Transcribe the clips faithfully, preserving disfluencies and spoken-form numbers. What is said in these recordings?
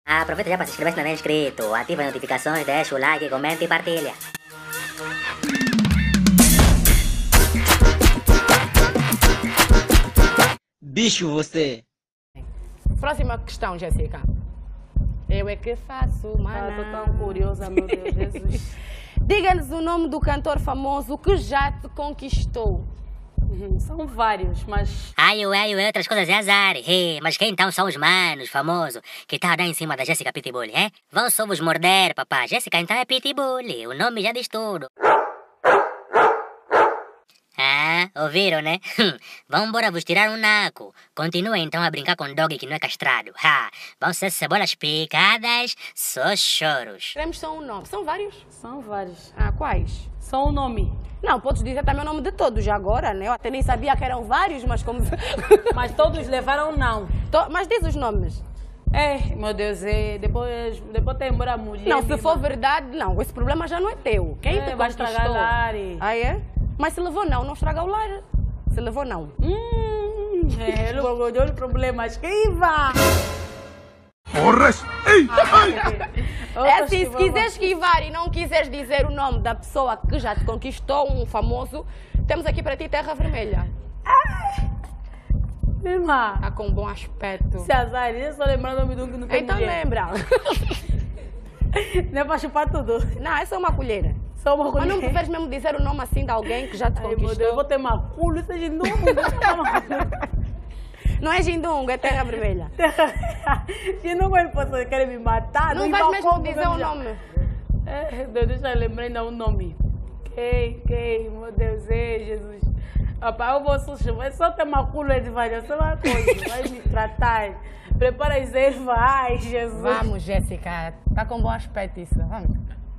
Aproveita já para se inscrever se não é inscrito. Ativa as notificações, deixa o like, comenta e partilha. Bicho você. Próxima questão, Jéssica. Eu é que faço, mano. Ah, tô tão curiosa, meu Deus, Jesus. Diga-nos o nome do cantor famoso que já te conquistou. Uhum, são vários, mas... Ai, ai, ai, outras coisas é azar. Hey, mas quem então são os manos famosos que tá lá em cima da Jéssica Pitbull, hein? Vão só vos morder, papá. Jéssica então é Pitbull. O nome já diz tudo. Ah, ouviram, né? Vão embora vos tirar um naco. Continuem então a brincar com o dog que não é castrado. Ha! Vão ser cebolas picadas, só choros. Queremos só um nome. São vários? São vários. Ah, quais? Só um nome. Não, podes dizer também o nome de todos já agora, né? Eu até nem sabia que eram vários, mas como... Mas todos levaram não. To... Mas diz os nomes. É, meu Deus, é, depois, depois tem embora a mulher. Não, se mesmo. for verdade, não. Esse problema já não é teu. Quem É, te vai conquistou? estragar Lari. Ah, é? Mas se levou não, não estraga o lar. Se levou não. Hum, é, não olhou o problema. Esquiva! Porras! Ei! É assim, se quiseres esquivar e não quiseres dizer o nome da pessoa que já te conquistou, um famoso, temos aqui para ti Terra Vermelha. Irmã, Está com um bom aspecto. se azar, eu só lembrando o nome de um que não tem Então mulher. lembra. Não é para chupar tudo. Não, é só uma colher. Só uma Mas colher. não preferes mesmo dizer o nome assim de alguém que já te Ai, meu conquistou? Deus, eu vou ter maculo, isso é de novo. Não é Jindunga, é Terra Vermelha. De novo ele pode querer me matar. Não me vais mesmo empacou, dizer o já. nome. É, Deus, deixa eu lembrar ainda o nome. Quem, quem, meu Deus, é Jesus. Opa, eu vou só, vai só ter maculo de vai só uma coisa, vai me tratar. Prepara as ervas, ai, Jesus. Vamos, Jéssica. Está com bom aspecto isso. Vamos.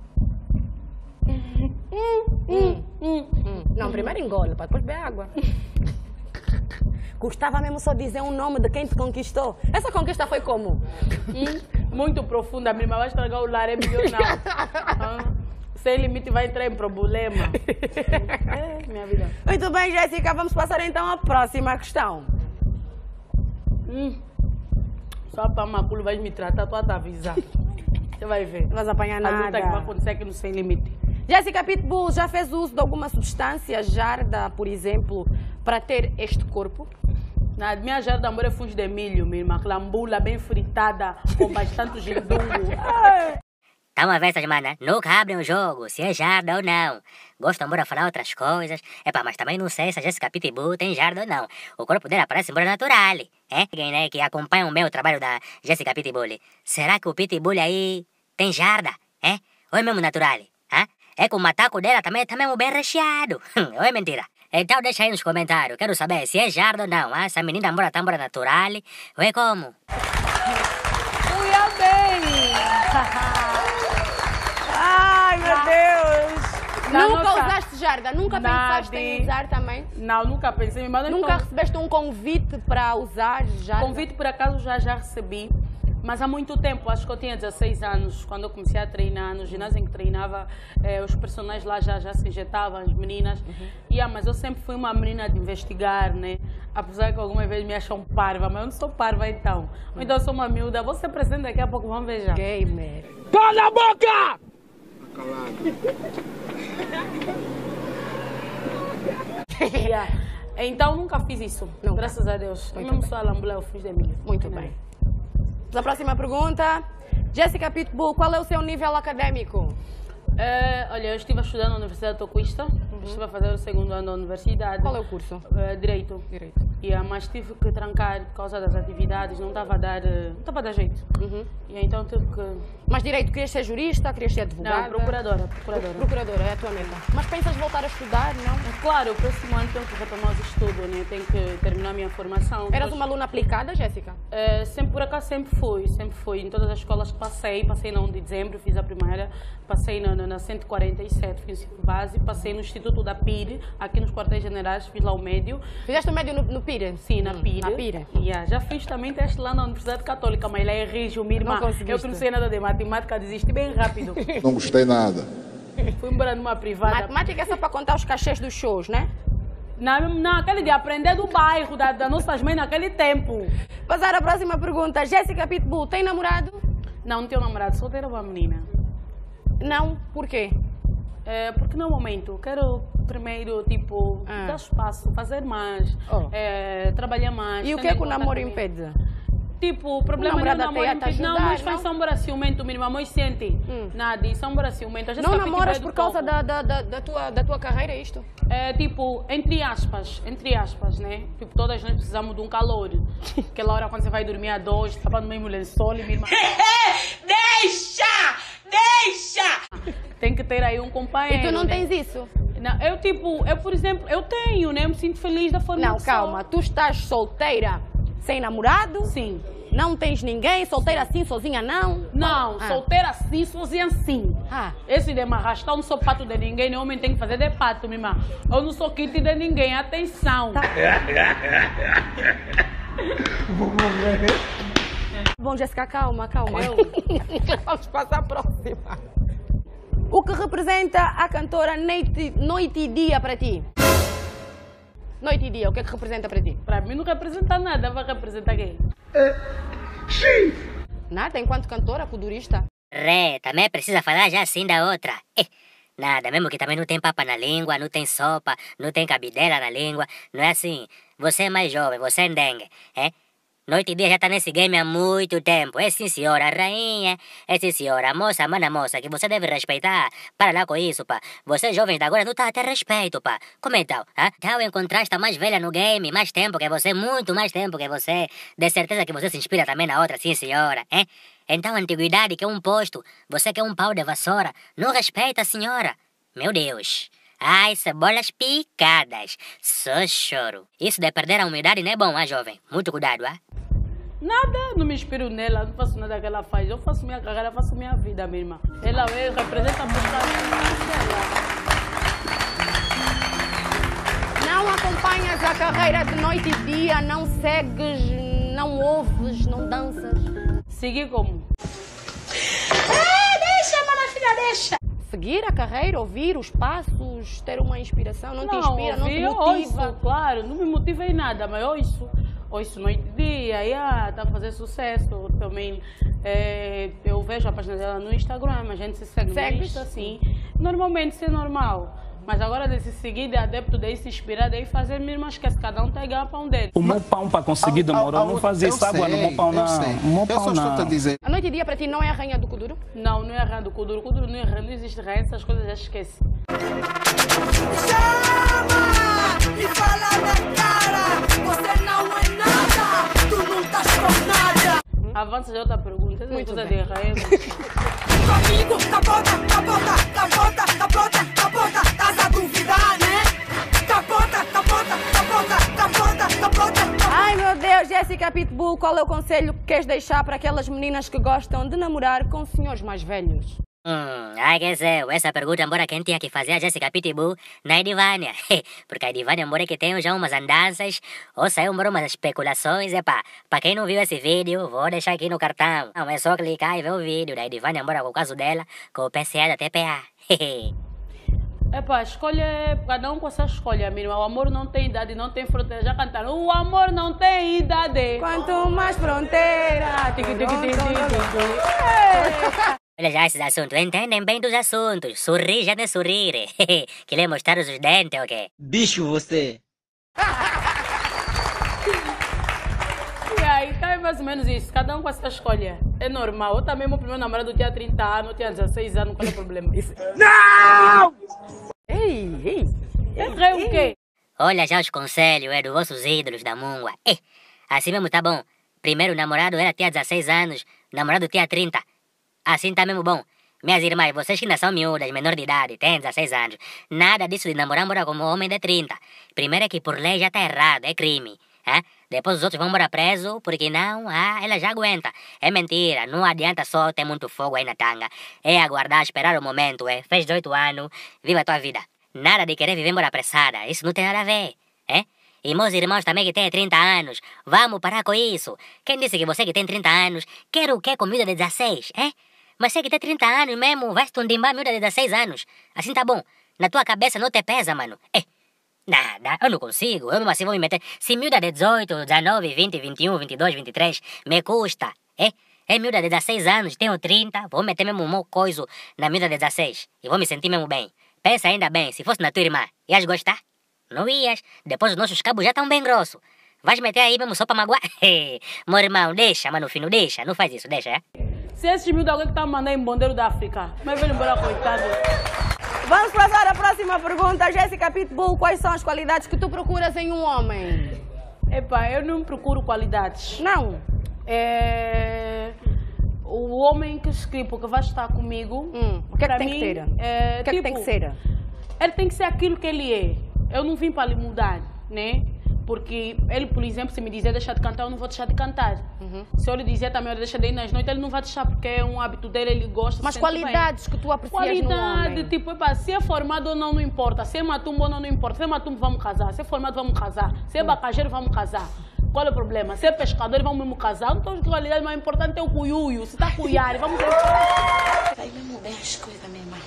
Hum, hum, hum. Hum. Não, primeiro engole, para depois beber água. Gostava mesmo só dizer um nome de quem te conquistou. Essa conquista foi como? Hum, muito profunda, minha irmã vai estragar o lar, é melhor não. Ah, sem limite vai entrar em problema. É, minha vida. Muito bem, Jéssica, vamos passar então à próxima questão. Hum. Só para maculo vai me tratar, tu a te avisar. Você vai ver. Não vais apanhar A luta que vai nada. acontecer aqui no Sem Limite. Jéssica Pitbull já fez uso de alguma substância, jarda, por exemplo, para ter este corpo? Na minha jarda de amor é fungo de milho, minha irmã. Clambula bem fritada, com bastante gindungo. Tá uma vez, manas, nunca abrem o jogo, se é jarda ou não. Gostam embora falar outras coisas. Epá, mas também não sei se a Jéssica Pitbull tem jarda ou não. O corpo dela parece embora natural. É? Quem, né, que acompanha o meu trabalho da Jéssica Pitbull. Será que o Pitbull aí tem jarda? É? Ou é mesmo natural? Hã? É que o mataco dela também tá mesmo bem recheado. Ou é mentira? Então deixa aí nos comentários. Quero saber se é jarda ou não. Hein? Essa menina embora tá embora natural. Ou é como? Cuia bem! Ai, meu Deus! Na Nunca nossa- usaste jarda? Nunca pensaste em Nada. usar também? Não, nunca pensei. Mas eu Nunca não- recebeste um convite para usar jarda? Convite, por acaso, já já recebi. Mas há muito tempo, acho que eu tinha dezesseis anos, quando eu comecei a treinar, no ginásio em que treinava, eh, os personagens lá já, já se injetavam, as meninas. Uhum. Yeah, mas eu sempre fui uma menina de investigar, né? Apesar que algumas vezes me acham parva, mas eu não sou parva então. Ou então eu sou uma miúda. Vou ser presente daqui a pouco, vamos ver já. Gamer. Cala a boca! Yeah. Então nunca fiz isso, Nunca. graças a Deus. Eu Muito não bem. sou a lambulé, eu fiz de milho. Muito bem. Vamos à próxima pergunta. Jéssica Pitbull, qual é o seu nível acadêmico? É, olha, eu estive a estudar na Universidade de Tocuista, uhum. Estive a fazer o segundo ano da universidade. Qual é o curso? É, Direito. Direito. Yeah, mas tive que trancar por causa das atividades, não estava a dar, eh, não estava a dar jeito. Uhum. E então tive que... Mas direito, querias ser jurista, querias ser advogada? Não, procuradora, procuradora. Procuradora, é a tua meta. Mas pensas voltar a estudar, não? É claro, o próximo ano tenho que retomar os estudos, né? Tenho que terminar a minha formação. Eras Depois- uma aluna aplicada, Jéssica? É, sempre por acaso sempre fui, sempre fui. Em todas as escolas que passei, passei na um de dezembro, fiz a primeira, passei na, na, na cento e quarenta e sete, fiz o base, passei no Instituto da P I R, aqui nos quartéis generais, fiz lá o médio. Fizeste o médio no, no Pira? Sim, na Hum, P I R. Na Pira. Yeah, já fiz também teste lá na Universidade Católica, mas lá é rígido, minha irmã. Não conseguiste? Eu que não sei nada de matemática, desisti bem rápido. Não gostei nada. Fui embora numa privada. Matemática é só para contar os cachês dos shows, né? Na, naquele de aprender do bairro, da, das nossas mães naquele tempo. Passar a próxima pergunta. Jéssica Pitbull, tem namorado? Não, não tenho namorado, solteira ou uma menina? Não, por quê? É, porque no momento quero primeiro, tipo, Ah. dar espaço, fazer mais, Oh. é, trabalhar mais. E o tendo que é em que o conta namoro comigo. impede? Tipo, o problema O não é o namorado namoro até ia te impede. Não, ajudar, mas foi não? só um ciumento, minha irmã sente. Hum. Nada, isso é um ciumento. A gente Não fica namoras tipo, por é do causa povo. da, da, da, da tua, da tua carreira, é isto? É tipo, entre aspas, entre aspas, né? Tipo, todas nós precisamos de um calor. Aquela hora quando você vai dormir a dois, estava no mesmo lençol e minha irmã... Deixa! Deixa! Tem que ter aí um companheiro. E tu não né? tens isso? Não, eu tipo, eu por exemplo, eu tenho, né? Eu me sinto feliz da forma Não, que calma. Tu estás solteira, sem namorado? sou. Sim. Não tens ninguém? Solteira assim, sozinha não? Não, Ah. solteira assim, sozinha assim. Ah. Esse de me arrastar, eu não sou pato de ninguém, nem homem tem que fazer de pato, minha irmã. Eu não sou kit de ninguém, atenção. Tá. Bom, Jéssica, calma, calma. Vamos passar à próxima. O que representa a cantora Noite, Noite e Dia para ti? Noite e Dia, o que é que representa para ti? Para mim não representa nada, vai representar quem? Nada, enquanto cantora, culturista. Ré, também precisa falar já assim da outra. Eh, nada, mesmo que também não tem papa na língua, não tem sopa, não tem cabidela na língua. Não é assim. Você é mais jovem, você é dengue, é? Noite e Dia já tá nesse game há muito tempo. É sim, senhora, rainha. É sim, senhora, moça, mana, moça, que você deve respeitar. Para lá com isso, pá. Vocês jovens de agora não tá a ter respeito, pá. Como então? Hã? Então encontraste a mais velha no game, mais tempo que você, muito mais tempo que você. De certeza que você se inspira também na outra, sim, senhora, hein? Então a antiguidade que é um posto, você que é um pau de vassoura, não respeita a senhora. Meu Deus. Ai, cebolas picadas. Só choro. Isso de perder a humildade não é bom, ah, jovem? Muito cuidado, ah. Nada, não me inspiro nela, não faço nada que ela faz. Eu faço minha carreira, faço minha vida, minha irmã. Ela é, representa muito a Não acompanhas a carreira de Noite e Dia, não segues, não ouves, não danças. Seguir como? É, deixa, mana filha, deixa! Seguir a carreira, ouvir os passos, ter uma inspiração, não, te inspira, não te eu motiva. ouço, claro, não me motiva em nada, mas eu ouço. Ouço noite e dia, e ah, tá a fazer sucesso também. É, eu vejo a página dela no Instagram, a gente se segue Segues? no Insta, assim. Normalmente isso é normal. Mas agora de se seguir, de adepto, de se inspirar, de fazer, minha irmã esquece, cada um tem que ganhar pão dele. O meu pão para conseguir demorou, não fazia isso água no meu pão, não. O meu Eu pão só estou a não. dizer. A Noite e Dia para ti não é a rainha do Kuduro? Não, não é errado o Kuduro. O Kuduro não é errado, não existe rainha, essas coisas já esquece. Chama! E fala na cara! Você não é nada! Tu não estás com nada! Avança de outra pergunta, essa Muito coisa bem. de rainha. Comigo, capota, capota, capota, capota, capota, estás a duvidar, né? Capota, capota, capota, capota, capota, capota. Ai meu Deus, Jéssica Pitbull, qual é o conselho que queres deixar para aquelas meninas que gostam de namorar com senhores mais velhos? Hum, ai que céu, essa pergunta embora quem tinha que fazer a Jéssica Pitbull na Edivânia. Porque a Edivânia embora que tem já umas andanças, ou saiu embora umas especulações, epá. Pra quem não viu esse vídeo, vou deixar aqui no cartão. Não, é só clicar e ver o vídeo da Edivânia embora com o caso dela, com o P C A da T P A. Epá, escolha é cada um com essa escolha, minha irmã. O amor não tem idade, não tem fronteira. Já cantaram, o amor não tem idade. Quanto mais fronteira... Tic, tic, tic, tic, tic. Olha já esses assuntos, entendem bem dos assuntos. Sorrir já não é sorrir. Que lhe mostrar os dentes, ok? Bicho você. E aí, tá mais ou menos isso. Cada um com essa escolha. É normal. Eu também, meu primeiro namorado tinha trinta anos, eu tinha dezesseis anos, qual é o problema? Isso. Ei, ei. É rei o quê? Olha já os conselhos, é dos vossos ídolos da mungua. Eh, assim mesmo tá bom. Primeiro namorado ela tinha dezesseis anos, namorado tinha trinta. Assim tá mesmo bom. Minhas irmãs, vocês que ainda são miúdas, menor de idade, têm dezesseis anos. Nada disso de namorar morar como homem de trinta. Primeiro é que por lei já tá errado, é crime. Hein? Depois os outros vão morar presos, porque não, ah, ela já aguenta. É mentira, não adianta só ter muito fogo aí na tanga. É aguardar, esperar o momento, é. Fez dezoito anos, viva a tua vida. Nada de querer viver morar apressada, isso não tem nada a ver, é? E meus irmãos também que têm trinta anos, vamos parar com isso. Quem disse que você que tem trinta anos quer o quê com miúda de dezesseis, é? Mas você que tem trinta anos mesmo, vai estundimbar miúda de dezesseis anos. Assim tá bom, na tua cabeça não te pesa, mano. É. Nada, eu não consigo, eu mesmo assim vou me meter. Se miúda de dezoito, dezenove, vinte, vinte e um, vinte e dois, vinte e três, me custa, é? É miúda de dezesseis anos, tenho trinta, vou meter mesmo um mau coiso na miúda de dezesseis e vou me sentir mesmo bem. Pensa ainda bem, se fosse na tua irmã, ias gostar? Não ias, depois os nossos cabos já estão bem grossos. Vais meter aí mesmo só pra magoar? Meu irmão, deixa, mano, filho, deixa, não faz isso, deixa, é? Se esse miúdo alguém que tá mandando em bondeiro da África, mas vem embora, coitado. Vamos passar à próxima pergunta. Jéssica Pitbull, quais são as qualidades que tu procuras em um homem? Epá, eu não procuro qualidades. Não. É... O homem que escreve que vai estar comigo... Hum. O que é que tem mim, que ser? É, o que é tipo, que tem que ser? Ele tem que ser aquilo que ele é. Eu não vim para lhe mudar, né? Porque ele, por exemplo, se me dizer deixar de cantar, eu não vou deixar de cantar. Uhum. Se eu lhe dizer também, deixa de ir nas noites, ele não vai deixar porque é um hábito dele, ele gosta. Mas qualidades bem. Que tu aprecias Qualidade, no homem? Qualidade, tipo, epa, se é formado ou não, não importa. Se é matumbo ou não, não importa. Se é matumbo, vamos casar. Se é formado, vamos casar. Se é bacajeiro, vamos casar. Qual é o problema? Se é pescador, vamos mesmo casar. Então, a qualidade mais importante é o cuiuio. Se está cuiar, vamos ver. Vai mesmo bem as coisas, minha irmã.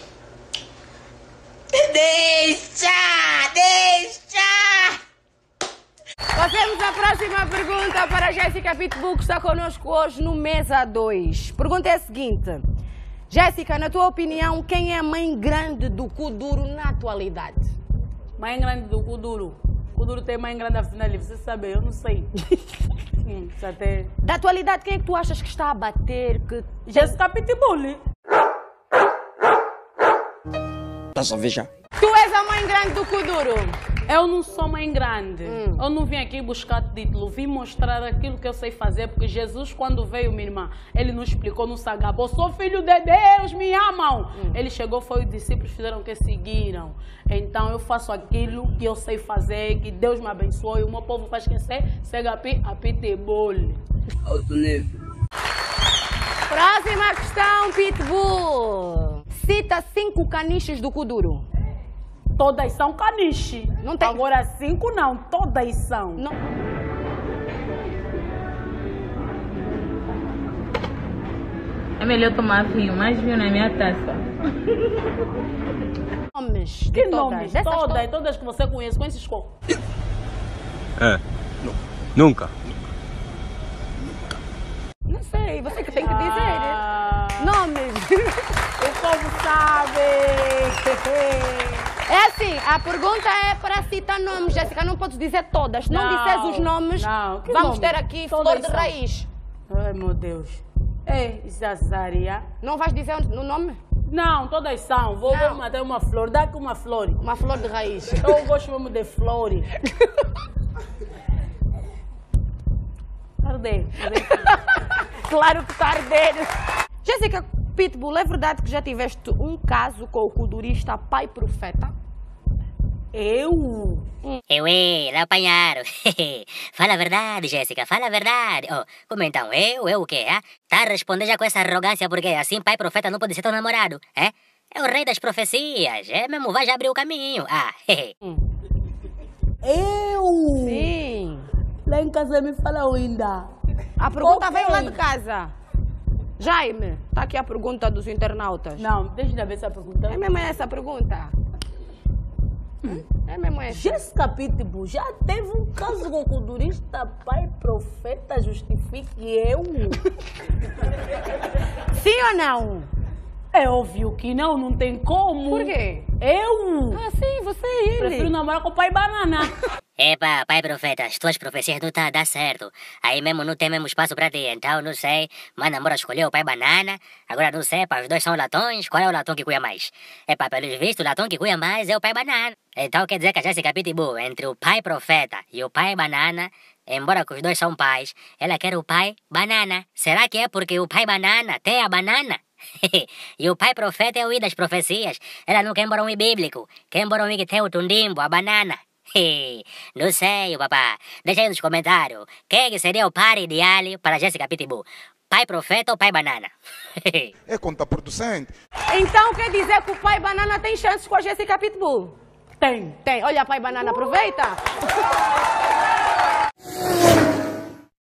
Deixa! Deixa! Passemos à próxima pergunta para a Jéssica Pitbull, que está connosco hoje no Mesa dois. Pergunta é a seguinte. Jéssica, na tua opinião, quem é a mãe grande do Kuduro na atualidade? Mãe grande do Kuduro? Kuduro tem mãe grande afinal, você sabe, eu não sei. Sim, até... Da atualidade, quem é que tu achas que está a bater? Que... Jéssica Pitbull. Tá só veja. Tu és a mãe grande do Kuduro? Eu não sou mãe grande. Hum. Eu não vim aqui buscar título. Vim mostrar aquilo que eu sei fazer. Porque Jesus, quando veio, minha irmã, ele nos explicou no Sagrado. Eu sou filho de Deus, me amam. Hum. Ele chegou, foi os discípulos fizeram que seguiram. Então eu faço aquilo que eu sei fazer, que Deus me abençoe. E o meu povo vai esquecer. Segue a Pitbull. Alto nível. Próxima questão, Pitbull. Cita cinco caniches do Kuduro. Todas são caniche. Não tem... Agora cinco não, todas são. Não. É melhor tomar vinho, mais vinho na minha taça. Nomes. Que todas. nomes? Dessas Todas, to... todas que você conhece, conhece escola. É, nunca. Não sei, você que tem que dizer. Ah, Nomes. O povo sabe. É assim, a pergunta é para citar nomes, Jéssica, não podes dizer todas. Se não, não disseres os nomes, não. vamos nome? ter aqui Todas flor de são. raiz. Ai, meu Deus. Ei, Zazaria. Não vais dizer o nome? Não, todas são. Vou, Não. vou matar uma flor. Dá aqui uma flor. Uma flor de raiz. Eu gosto mesmo de flores. Arder. Claro que está a arder. Jéssica Pitbull, é verdade que já tiveste um caso com o kudurista Pai Profeta? Eu? Eu, é, lá apanharam. Fala a verdade, Jéssica, fala a verdade. Oh, como então? Eu? Eu o quê? Ah? Tá a responder já com essa arrogância porque assim Pai Profeta não pode ser teu namorado, é? É o rei das profecias, é mesmo, vai já abrir o caminho. Ah, Eu? Sim. Lá em casa me falam ainda. A pergunta Ok. veio lá de casa. Jaime, está aqui a pergunta dos internautas. Não, deixa eu ver essa pergunta. É mesmo essa a pergunta? É mesmo essa. Jéssica Pitbull já teve um caso com o kudurista Pai Profeta, justifique eu? Sim ou não? É óbvio que não, não tem como. Por quê? Eu? Ah, sim, você e ele. Prefiro namorar com o Pai Banana. Epa, Pai Profeta, as tuas profecias não tá a dar certo. Aí mesmo não tem mesmo espaço pra ti, então não sei. Mas namora escolheu o Pai Banana, agora não sei, pá, os dois são latões, qual é o latão que cuia mais? Epa, pelos vistos, o latão que cuia mais é o Pai Banana. Então quer dizer que a Jéssica Pitbull, entre o Pai Profeta e o Pai Banana, embora que os dois são pais, ela quer o Pai Banana. Será que é porque o Pai Banana tem a banana? E o Pai Profeta é o I das profecias. Ela não quer embora um I bíblico, quer embora um I que tem o tundimbo, a banana. Não sei, papá. Deixa aí nos comentários. Quem que seria o par ideal para Jéssica Pitbull? Pai Profeta ou Pai Banana? É contraproducente. Então quer dizer que o Pai Banana tem chances com a Jéssica Pitbull? Tem. Tem. Olha, Pai Banana, aproveita.